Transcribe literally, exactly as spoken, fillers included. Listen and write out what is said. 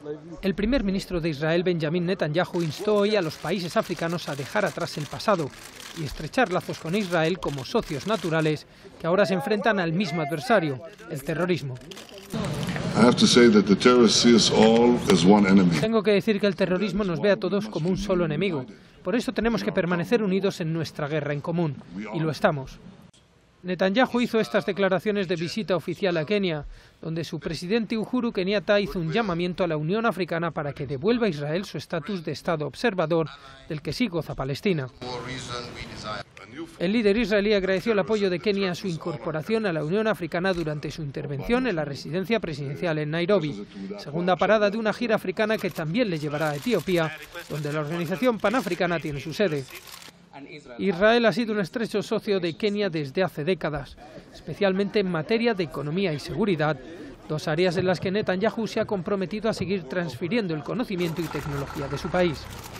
El primer ministro de Israel, Benjamin Netanyahu, instó hoy a los países africanos a dejar atrás el pasado y estrechar lazos con Israel como socios naturales que ahora se enfrentan al mismo adversario, el terrorismo. Tengo que decir que el terrorismo nos ve a todos como un solo enemigo. Por eso tenemos que permanecer unidos en nuestra guerra en común, y lo estamos. Netanyahu hizo estas declaraciones de visita oficial a Kenia, donde su presidente Uhuru Kenyatta hizo un llamamiento a la Unión Africana para que devuelva a Israel su estatus de Estado observador del que sí goza Palestina. El líder israelí agradeció el apoyo de Kenia a su incorporación a la Unión Africana durante su intervención en la residencia presidencial en Nairobi, segunda parada de una gira africana que también le llevará a Etiopía, donde la Organización Panafricana tiene su sede. Israel ha sido un estrecho socio de Kenia desde hace décadas, especialmente en materia de economía y seguridad, dos áreas en las que Netanyahu se ha comprometido a seguir transfiriendo el conocimiento y tecnología de su país.